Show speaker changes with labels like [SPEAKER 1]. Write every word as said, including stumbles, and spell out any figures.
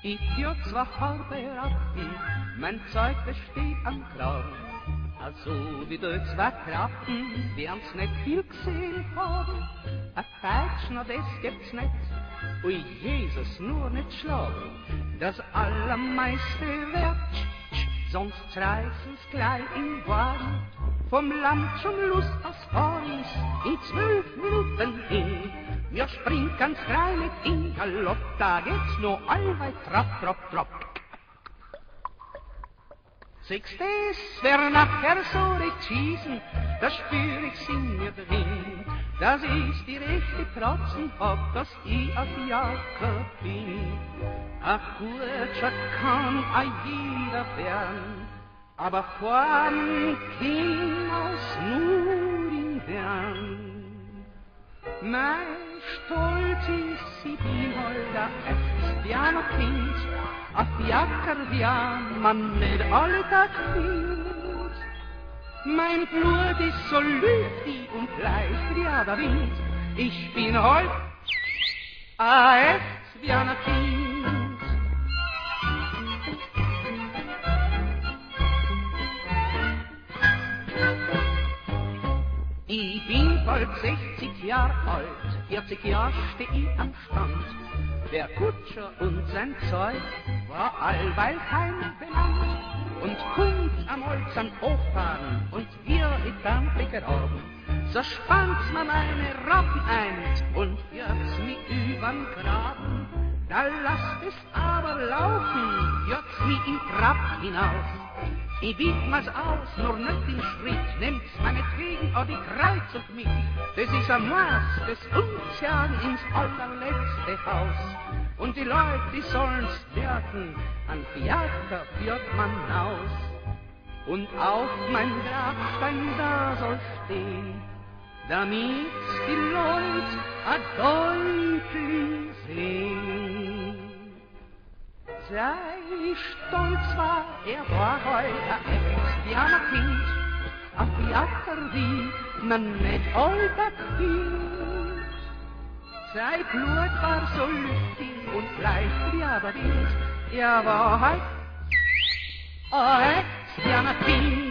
[SPEAKER 1] Ich für zwei Farbe mein Zeug besteht am Graben. Also wie durch zwei Kraften, die uns nicht viel gesehen haben. Ein Peitsch, na das gibt's nicht. Ui Jesus, nur nicht schlagen. Das allermeiste wird, sonst reißen's gleich in Wagen. Vom Land zum Lust aus Paris in zwölf Minuten hin. Wir springen ganz frei mit in Galopp, da geht's nur allweit trapp, trapp, trapp. Siehst es, wer nachher so recht schießen, das spür ich's in mir drin. Das ist die rechte Protzen, ob das ich auf Jacke bin. Ach gut, schon kann a jeder werden, aber vorn Kind aus nur in Wern. Mein Stolz ist sie, die Holder, es ist ja noch Kind, auf Jacker, ja, man nicht alle Tag findet. Mein Blut ist so lüftig und leicht wie der Wind, ich bin heut a echt wie ein Kind. Ich bin bald sechzig Jahre alt, vierzig Jahre steh ich am Stand. Der Kutscher und sein Zeug war allweil kein benannt. Und kommt am Holz an Hochfahren und wir in dann begraben. So spannt's mir meine Rappen ein und wird's mich übern Graben. Da lasst es aber laufen, wird's mich in Trab hinaus. Ich biet mal's aus, nur nicht den Schritt, nehmt's meinetwegen auch die Kreuzung mit. Das ist ein Maß des Umziehen ins allerletzte Haus. Und die Leute, die sollen's merken, an Theater führt man aus. Und auf mein Grabstein da soll stehen, damit's die Leute a deutlich sehen. Sei stolz war, er war heut a echtes Dianerkind, a Theater wie man nicht alltag findet. Sei Blut war so lüftig und leicht wie der Wind, er war heut a echtes Dianerkind.